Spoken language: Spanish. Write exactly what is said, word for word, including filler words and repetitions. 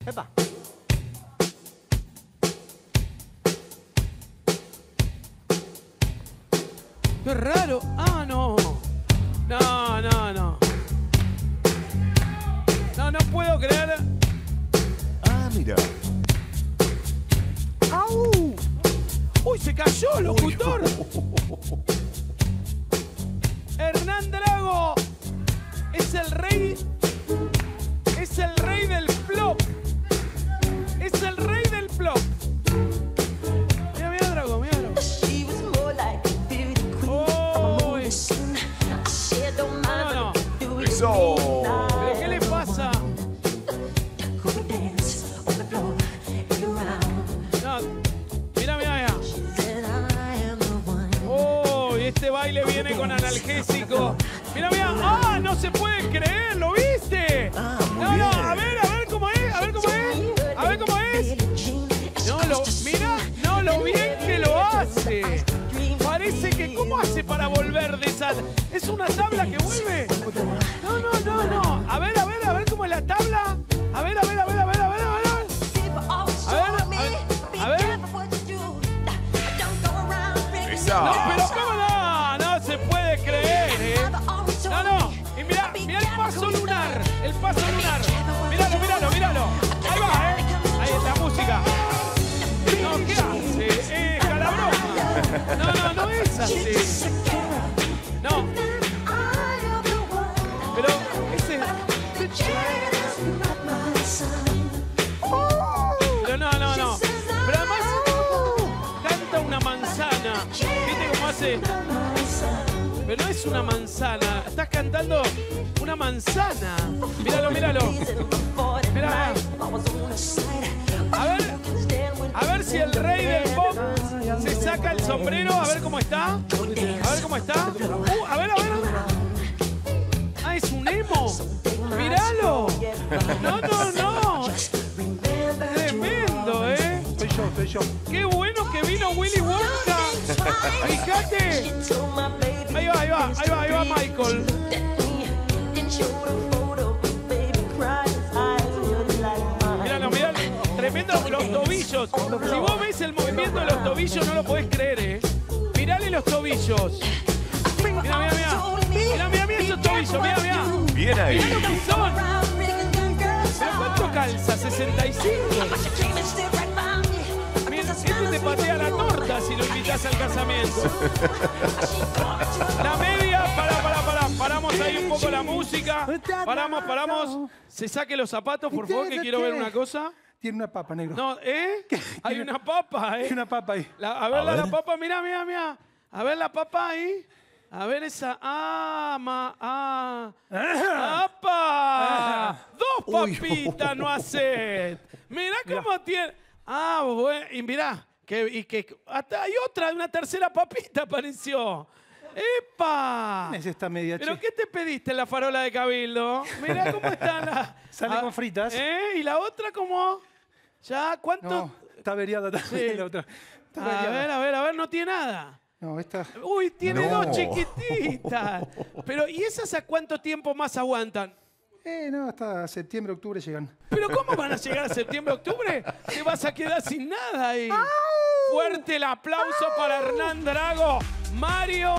Epa. Qué raro. Ah, no. No, no, no. No, no puedo creer. Ah, mira. ¡Au! ¡Uy, se cayó, locutor! Hernán Drago es el rey. Es el rey del flop. Es el rey del flop. Mira, mira, Drago, mira, Drago. Oh, no, no. Eso. ¿Pero qué le pasa? No. Mira, mira, mira. Oh, y este baile viene con analgésico. Mira, mira. ¡Ah! No se puede creer, ¿lo viste? No, no, a ver, a ver cómo es, a ver cómo es. A ver cómo es. No, lo, mira, no, lo bien que lo hace. Parece que, ¿cómo hace para volver de esa? ¿Es una tabla que vuelve? No, no, no, no. A ver, a ver, a ver cómo es la tabla. A ver, a ver, a ver, a ver, a ver, a ver. A ver, a ver, a ver. Esa. No, pero ¿cómo no? No se puede creer, ¿eh? No, no. Y mira, mira el paso lunar. El paso lunar. Míralo, míralo, míralo. Ahí va, ¿eh? Ahí está la música. No, ¿qué hace? Eh, calabrón. No, no, no es así. No. Pero ese... Pero no, no, no. Pero además canta una manzana. ¿Viste cómo hace? Pero no es una manzana. Estás cantando una manzana. Míralo, míralo. Mira. A ver, a ver si el rey del pop se saca el sombrero. A ver cómo está. A ver cómo está. Uh, a ver, a ver. Ah, es un emo. Míralo. No, no, no. Tremendo, ¿eh? Soy yo, soy yo. Qué bueno que vino Willy Wonka. Fíjate. Ahí va, ahí va, ahí va, ahí va Michael. Míralo, miralo. Tremendo los tobillos. Si vos ves el movimiento de los tobillos, no lo podés creer, ¿eh? Mirale los tobillos. Mira, mira, mira. Mira, mira, mira esos tobillos, mira, mira. Bien ahí. Mirá lo que son. ¿Pero cuánto calza? ¿sesenta y cinco? Mira, este te patea la torta si lo invitas al casamiento. La media, pará, pará, pará. Paramos ahí un poco la música. Paramos, paramos. Se saque los zapatos, por favor, que quiero ver una cosa. Tiene una papa, negro. No, ¿eh? Hay una papa, ¿eh? Hay una papa ahí. La- a ver, A la, la ver. papa, mira, mira, mira. A ver la papa ahí. A ver esa. ¡Ah, ma! ¡Ah! ¡Apa! ¡Dos papitas no haces! Mirá cómo tiene. Ah, bueno. Y mirá. Que, y que hasta hay otra, una tercera papita apareció. ¡Epa! Es esta media, ¿Pero che. qué te pediste en la farola de Cabildo? Mirá cómo están las... Sale con fritas. ¿Eh? ¿Y la otra cómo? ¿Ya? ¿Cuánto? No, está averiada también Sí. la otra. Está A averiada. ver, a ver, a ver, no tiene nada. No, esta... Uy, tiene No. dos chiquititas. Pero, ¿y esas a cuánto tiempo más aguantan? Eh, no, hasta septiembre, octubre llegan. ¿Pero cómo van a llegar a septiembre, octubre? Te vas a quedar sin nada ahí. Fuerte el aplauso para Hernán Drago. Mario.